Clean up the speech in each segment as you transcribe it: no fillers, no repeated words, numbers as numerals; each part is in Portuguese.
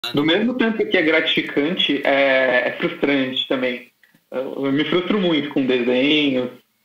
Do mesmo tempo que é gratificante, é frustrante também. Eu me frustro muito com desenhos,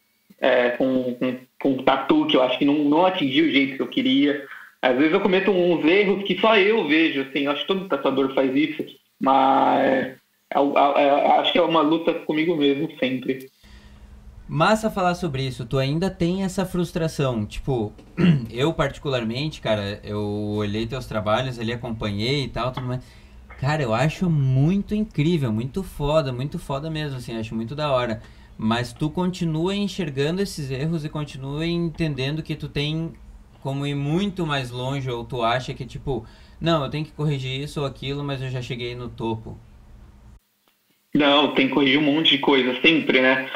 com tatu, que eu acho que não atingi o jeito que eu queria. Às vezes eu cometo uns erros que só eu vejo, assim, eu acho que todo tatuador faz isso, mas acho que é uma luta comigo mesmo sempre. Massa falar sobre isso, tu ainda tem essa frustração, tipo, eu particularmente, cara, eu olhei teus trabalhos ali, acompanhei e tal, tudo mais. Cara, eu acho muito incrível, muito foda mesmo, assim, acho muito da hora. Mas tu continua enxergando esses erros e continua entendendo que tu tem como ir muito mais longe, ou tu acha que, tipo, não, eu tenho que corrigir isso ou aquilo, mas eu já cheguei no topo. Não, tem que corrigir um monte de coisa sempre, né?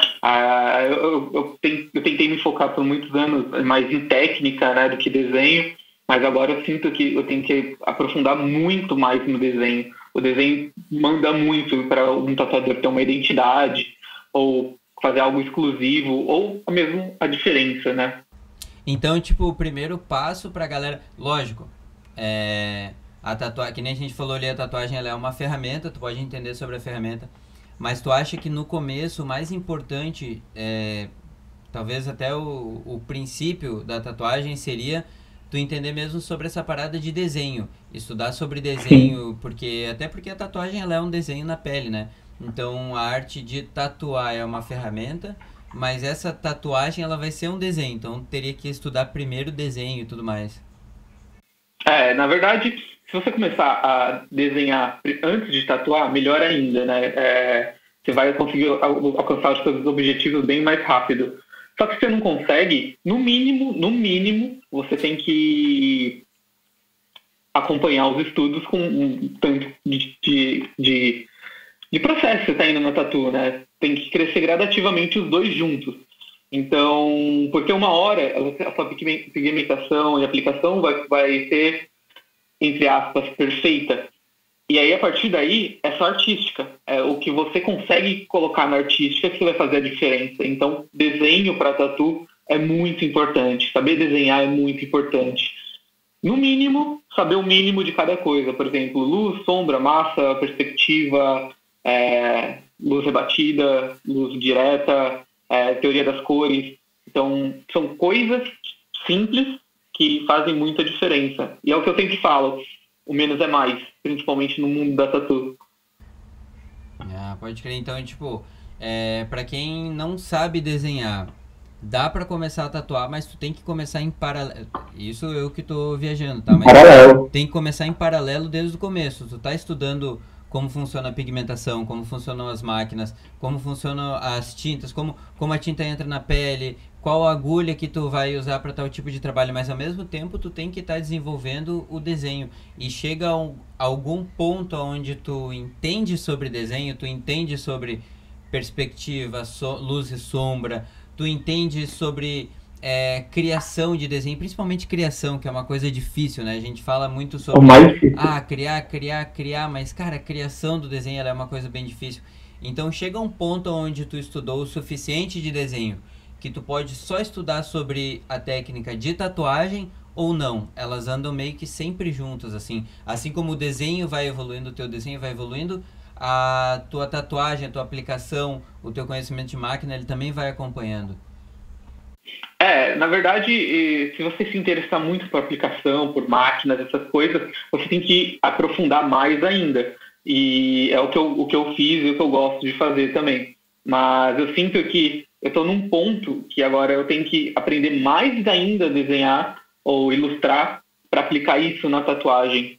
Eu tentei me focar por muitos anos mais em técnica, né, do que desenho, mas agora eu sinto que eu tenho que aprofundar muito mais no desenho. O desenho manda muito para um tatuador ter uma identidade, ou fazer algo exclusivo, ou mesmo a diferença, né? Então, tipo, o primeiro passo pra galera. Lógico, a tatuagem, que nem a gente falou ali, a tatuagem ela é uma ferramenta, tu pode entender sobre a ferramenta. Mas tu acha que no começo o mais importante, talvez até o princípio da tatuagem seria tu entender mesmo sobre essa parada de desenho, estudar sobre Sim. desenho, porque até porque a tatuagem ela é um desenho na pele, né? Então a arte de tatuar é uma ferramenta, mas essa tatuagem ela vai ser um desenho, então teria que estudar primeiro o desenho e tudo mais. Na verdade, se você começar a desenhar antes de tatuar, melhor ainda, né? Você vai conseguir alcançar os seus objetivos bem mais rápido. Só que você não consegue, no mínimo, você tem que acompanhar os estudos com um tanto de processo que você está indo na tatu, né? Tem que crescer gradativamente os dois juntos. Então, porque uma hora a sua pigmentação e aplicação vai ser, entre aspas, perfeita. E aí, a partir daí, é só artística. É o que você consegue colocar na artística que vai fazer a diferença. Então, desenho para tatu é muito importante. Saber desenhar é muito importante. No mínimo, saber o mínimo de cada coisa. Por exemplo, luz, sombra, massa, perspectiva, luz rebatida, luz direta, teoria das cores. Então, são coisas simples que fazem muita diferença. E é o que eu sempre falo, o menos é mais, principalmente no mundo da tatu. Ah, pode crer. Então, tipo, para quem não sabe desenhar, dá pra começar a tatuar, mas tu tem que começar em paralelo. Isso eu que tô viajando, tá? Mas Paralelo. tem que começar em paralelo desde o começo. Tu tá estudando como funciona a pigmentação, como funcionam as máquinas, como funcionam as tintas, como a tinta entra na pele, qual agulha que tu vai usar para tal tipo de trabalho, mas ao mesmo tempo tu tem que estar desenvolvendo o desenho e chega a algum ponto onde tu entende sobre desenho, tu entende sobre perspectiva, luz e sombra, tu entende sobre criação de desenho, principalmente criação, que é uma coisa difícil, né? A gente fala muito O sobre mais difícil. criar, mas cara, a criação do desenho ela é uma coisa bem difícil. Então chega um ponto onde tu estudou o suficiente de desenho que tu pode só estudar sobre a técnica de tatuagem ou não. Elas andam meio que sempre juntas, assim. Assim como o desenho vai evoluindo, o teu desenho vai evoluindo, a tua tatuagem, a tua aplicação, o teu conhecimento de máquina, ele também vai acompanhando. Na verdade, se você se interessar muito por aplicação, por máquinas, essas coisas, você tem que aprofundar mais ainda. E é o que eu fiz e o que eu gosto de fazer também. Mas eu sinto que eu estou num ponto que agora eu tenho que aprender mais ainda a desenhar ou ilustrar para aplicar isso na tatuagem.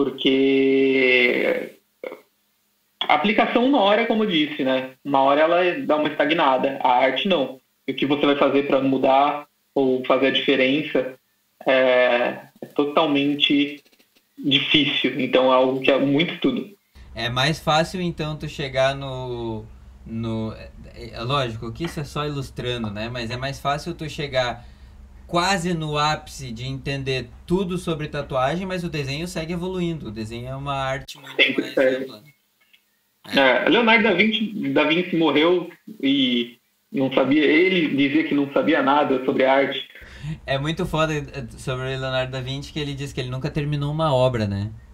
Porque a aplicação, uma hora, como eu disse, né? Uma hora ela dá uma estagnada. A arte não. E o que você vai fazer para mudar ou fazer a diferença é totalmente difícil. Então é algo que é muito estudo. É mais fácil então tu chegar no lógico que isso é só ilustrando, né? Mas é mais fácil tu chegar quase no ápice de entender tudo sobre tatuagem, mas o desenho segue evoluindo. O desenho é uma arte muito Sempre mais serve. ampla. É, Leonardo da Vinci morreu e não sabia. Ele dizia que não sabia nada sobre arte. é muito foda sobre Leonardo da Vinci que ele diz que ele nunca terminou uma obra, né?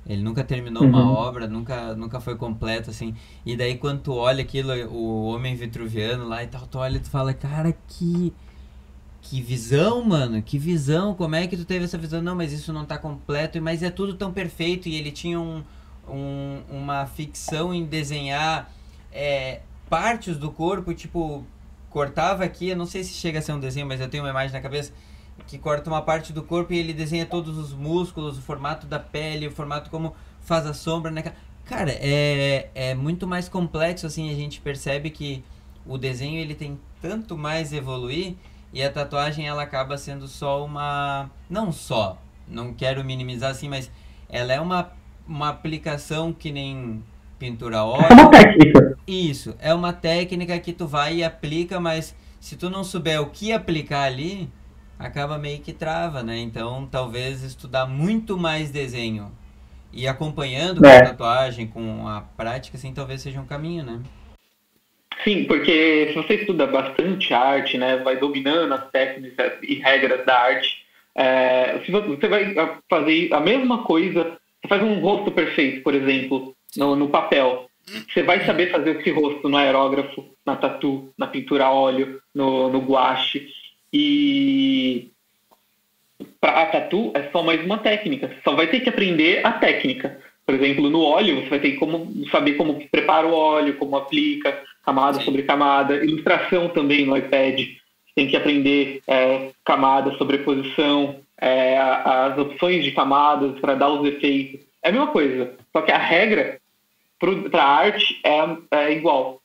Ele nunca terminou uma Uhum. obra, nunca foi completo, assim. E daí quando tu olha aquilo, o Homem Vitruviano lá e tal, tu olha e tu fala, cara, que visão, mano, que visão, como é que tu teve essa visão? Não, mas isso não tá completo, mas é tudo tão perfeito. E ele tinha uma ficção em desenhar partes do corpo, tipo, cortava aqui, eu não sei se chega a ser um desenho, mas eu tenho uma imagem na cabeça, que corta uma parte do corpo e ele desenha todos os músculos, o formato da pele, o formato como faz a sombra, né? Cara, é muito mais complexo, assim, a gente percebe que o desenho ele tem tanto mais evoluir e a tatuagem ela acaba sendo só uma... Não só, não quero minimizar assim, mas ela é uma aplicação que nem pintura a É uma óleo. técnica. Isso, é uma técnica que tu vai e aplica, mas se tu não souber o que aplicar ali, acaba meio que trava, né? Então, talvez estudar muito mais desenho e acompanhando com a É. tatuagem, com a prática, assim, talvez seja um caminho, né? Sim, porque se você estuda bastante arte, né, vai dominando as técnicas e regras da arte, se você vai fazer a mesma coisa, você faz um rosto perfeito, por exemplo, Sim. no papel. Você vai saber fazer esse rosto no aerógrafo, na tatu, na pintura a óleo, no gouache. E para a tatu é só mais uma técnica. Você só vai ter que aprender a técnica. Por exemplo, no óleo, você vai ter que saber como que prepara o óleo, como aplica, camada Sim. sobre camada. Ilustração também no iPad. Você tem que aprender camada, sobreposição, as opções de camadas para dar os efeitos. É a mesma coisa. Só que a regra para a arte é igual.